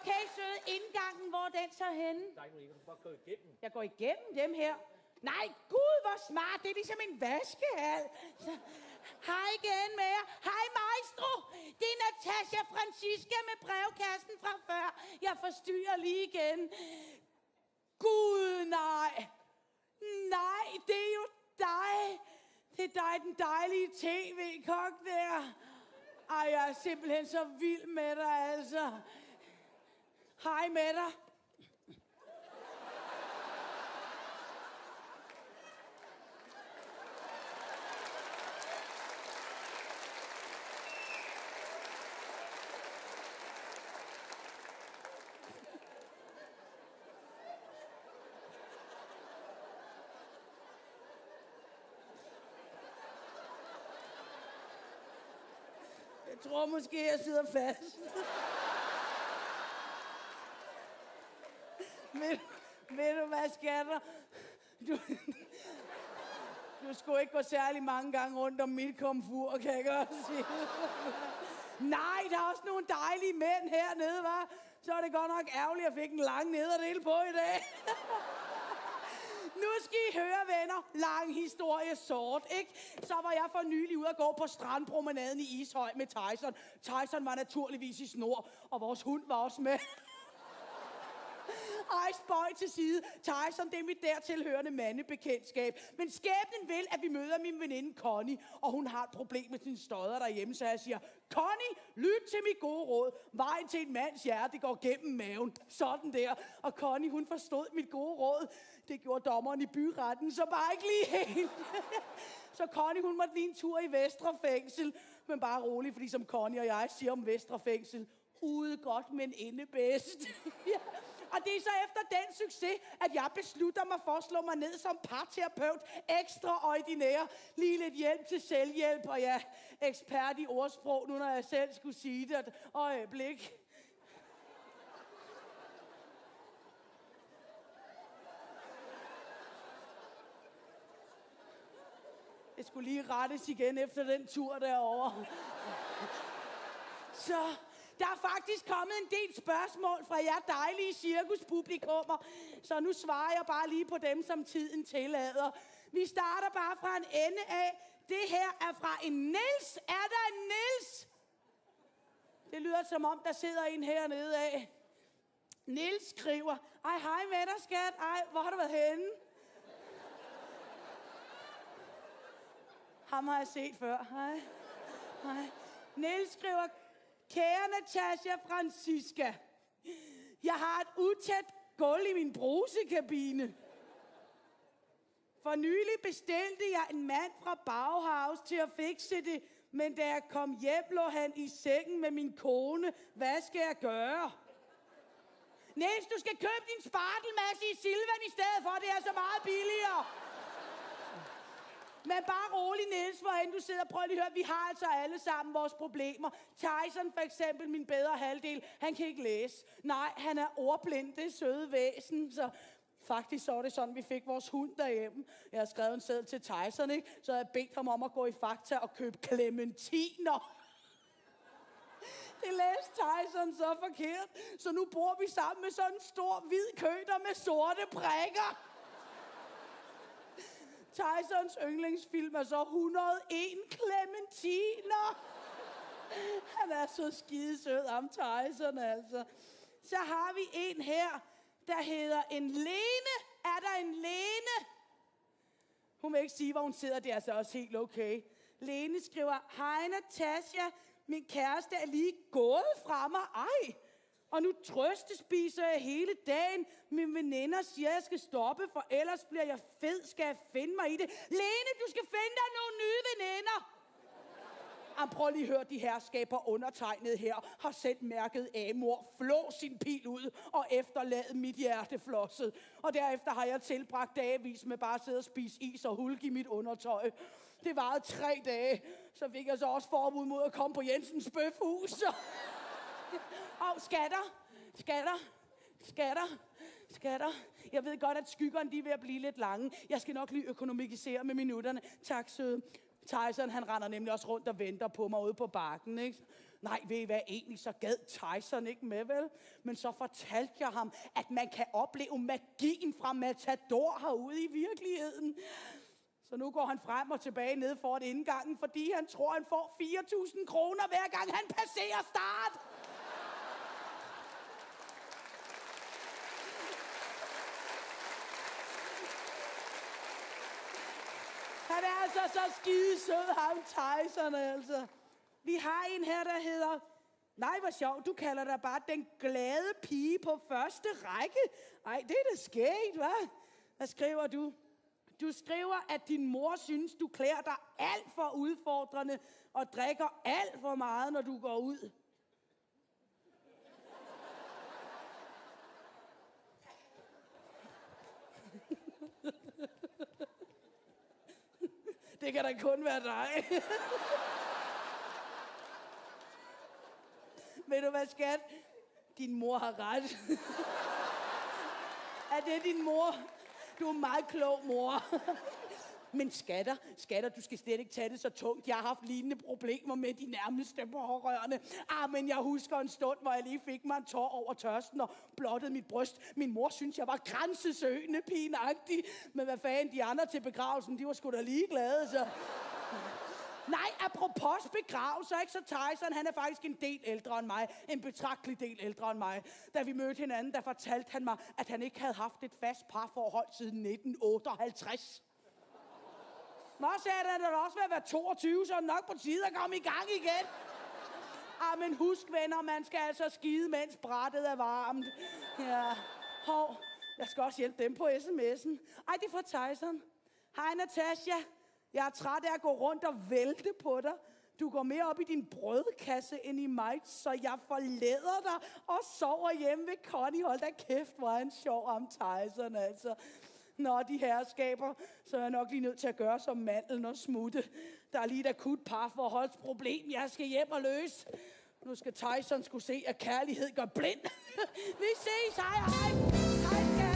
Okay, søde, indgangen, hvor er den så henne? Der er ikke nogen, du kan bare gå igennem. Jeg går igennem dem her. Nej, gud, hvor smart. Det er ligesom en vaskehal. Så, hej igen med jer. Hej, maestro. Det er Natasha Francisca med brevkassen fra før. Jeg forstyrrer lige igen. Gud, nej. Nej, det er jo dig. Det er dig, den dejlige tv-kok der. Ej, jeg er simpelthen så vild med dig, altså. Hej med dig. Jeg tror måske, jeg sidder fast. Ved du hvad, skatter? Du skulle ikke gå særlig mange gange rundt om mit komfur, kan jeg godt sige. Nej, der er også nogle dejlige mænd hernede, hva'? Så er det godt nok ærgerligt, at jeg fik en lang nederdel på i dag. Nu skal I høre, venner. Lang historie sort, ikke? Så var jeg for nylig ude at gå på strandpromenaden i Ishøj med Tyson. Tyson var naturligvis i snor, og vores hund var også med. Ej, spøj til side. Tyson, det er mit dertilhørende mandebekendtskab. Men skæbnen vil, at vi møder min veninde Connie, og hun har et problem med sine stodder derhjemme, så jeg siger, Connie, lyt til mit gode råd. Vejen til en mands hjerte går gennem maven. Sådan der. Og Connie, hun forstod mit gode råd. Det gjorde dommeren i byretten, så bare ikke lige helt. Så Connie, hun måtte lige en tur i Vestre Fængsel. Men bare rolig, fordi som Connie og jeg siger om Vestre Fængsel, ude godt, men inde bedst. Ja. Og det er så efter den succes, at jeg beslutter mig for at slå mig ned som parterapeut, ekstraordinær, lige lidt hjælp til selvhjælp, og ja, ekspert i ordsprog, nu når jeg selv skulle sige det. Øjeblik. Jeg skulle lige rettes igen efter den tur derovre. Så der er faktisk kommet en del spørgsmål fra jer dejlige cirkuspublikummer, så nu svarer jeg bare lige på dem, som tiden tillader. Vi starter bare fra en ende af. Det her er fra en Niels. Er der en Niels? Det lyder som om, der sidder en hernede af. Niels skriver, ej, hej med dig, skat. Ej, hvor har du været henne? Ham har jeg set før. Hej. Hej. Niels skriver, kære Natasha Francisca, jeg har et utæt gulv i min brusekabine. For nylig bestilte jeg en mand fra Bauhaus til at fikse det, men da jeg kom hjem, lå han i sengen med min kone. Hvad skal jeg gøre? Niels, du skal købe din spartelmasse i Silvan i stedet for, det er så meget billigere. Men bare rolig, Niels, hvorhen du sidder. Prøv lige at høre, vi har altså alle sammen vores problemer. Tyson for eksempel, min bedre halvdel, han kan ikke læse. Nej, han er ordblind, det søde væsen, så faktisk så var det sådan, vi fik vores hund derhjemme. Jeg har skrevet en seddel til Tyson, ikke? Så jeg bedt ham om at gå i Fakta og købe clementiner. Det læste Tyson så forkert, så nu bor vi sammen med sådan en stor hvid køter med sorte prikker. Tysons yndlingsfilm er så 101 clementiner. Han er så skidesød, ham Tyson, altså. Så har vi en her, der hedder en Lene. Er der en Lene? Hun vil ikke sige, hvor hun sidder. Det er altså også helt okay. Lene skriver, hej Natasha, min kæreste er lige gået fra mig. Ej, og nu trøstespiser jeg hele dagen. Mine veninder siger, at jeg skal stoppe, for ellers bliver jeg fed. Skal jeg finde mig i det? Lene, du skal finde dig nogle nye veninder. Prøv lige at høre, de herskaber undertegnet her har sendt mærket Amor, flå sin pil ud og efterlade mit hjerte flosset. Og derefter har jeg tilbragt dagevis med bare at sidde og spise is og hulke i mit undertøj. Det varede 3 dage, så fik jeg så også forbud mod at komme på Jensens Bøfhus. Og skatter. Jeg ved godt, at skyggerne de er ved at blive lidt lange. Jeg skal nok lige økonomisere med minutterne. Tak, søde. Tyson, han render nemlig også rundt og venter på mig ude på bakken, ikke? Nej, ved I hvad, egentlig så gad Tyson ikke med, vel? Men så fortalte jeg ham, at man kan opleve magien fra Matador herude i virkeligheden. Så nu går han frem og tilbage ned foran indgangen, fordi han tror, han får 4.000 kroner hver gang han passerer start. Han er altså så skidesød, ham Tyson, altså. Vi har en her, der hedder... Nej, hvor sjovt, du kalder dig bare den glade pige på første række. Ej, det er da skægt, hva'? Hvad skriver du? Du skriver, at din mor synes, du klæder dig alt for udfordrende og drikker alt for meget, når du går ud. Det kan da kun være dig. Ved du hvad, skat? Din mor har ret. Er det din mor? Du er en meget klog mor. Men skatter, du skal slet ikke tage det så tungt. Jeg har haft lignende problemer med de nærmeste pårørende. Men jeg husker en stund, hvor jeg lige fik mig en tår over tørsten og blottede mit bryst. Min mor synes, jeg var grænsesøgende, pinagtig. Men hvad fanden, de andre til begravelsen, de var sgu da ligeglade, så... Nej, apropos begravelser, ikke? Så Tyson, han er faktisk en del ældre end mig. En betragtelig del ældre end mig. Da vi mødte hinanden, der fortalte han mig, at han ikke havde haft et fast parforhold siden 1958. Nå, sagde han, da også ved at være 22, så er det nok på tide at komme i gang igen. Men husk, venner, man skal altså skide, mens brættet er varmt. Ja, hov, jeg skal også hjælpe dem på sms'en. Ej, det er fra Tyson. Hej, Natasha. Jeg er træt af at gå rundt og vælte på dig. Du går mere op i din brødkasse end i mig, så jeg forlader dig og sover hjemme ved Connie. Hold da kæft, hvor er en sjov om Tyson, altså. Nå, de herskaber, så er jeg nok lige nødt til at gøre som mandlen og smutte. Der er lige et akut parforholdsproblem, jeg skal hjem og løse. Nu skal Tyson skulle se, at kærlighed gør blind. Vi ses, hej hej. Hej,